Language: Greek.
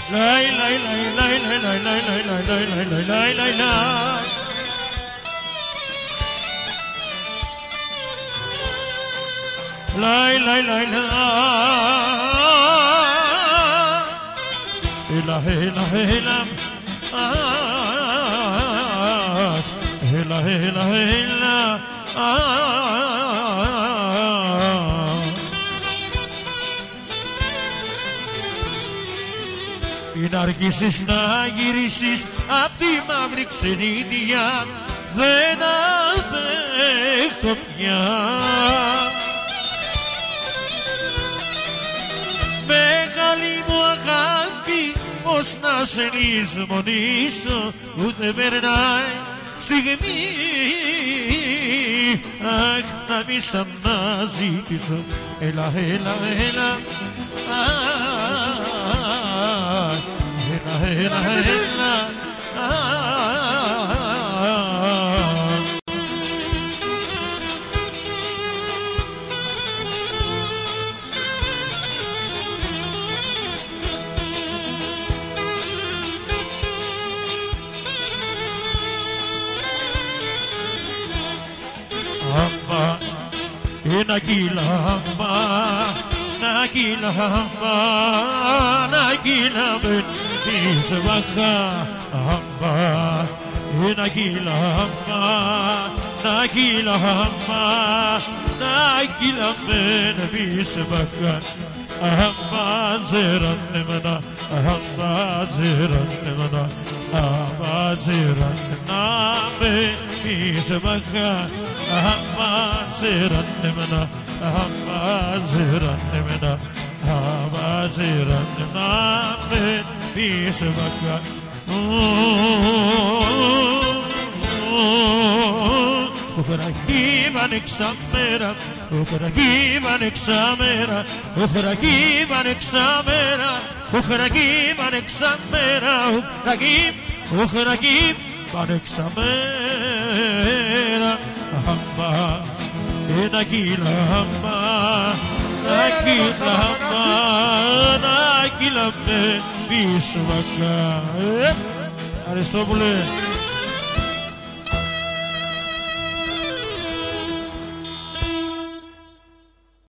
Μην αρχίσεις να γυρίσεις απ' τη μαύρη ξενίδια, δεν αντέχω πια. Μεγάλη μου αγάπη, πώς να σε λησμονήσω, ούτε περνάει στιγμή. Αχ, να μη σ' αναζητήσω, έλα, έλα, έλα. Έλα, έλα, έλα. Amba, inagilamba, nagilamba, nagilamba, isbaka. Amba, inagilamba, nagilamba, nagilamba, isbaka. Amba, zeran nemana, amba, zeran nemana, amba, zeran name, isbaka. Amba, zeran nemana, amba, zeran nemana, amba, zeran name, isbaka. Ukhragiva nexamera, ukhragiva nexamera, ukhragiva nexamera, ukhragiva nexamera, ukhragiva nexamera. Hamba, enagilamba, nagilamba, nagilamba, biswaka. Ευχαριστώ πολύ.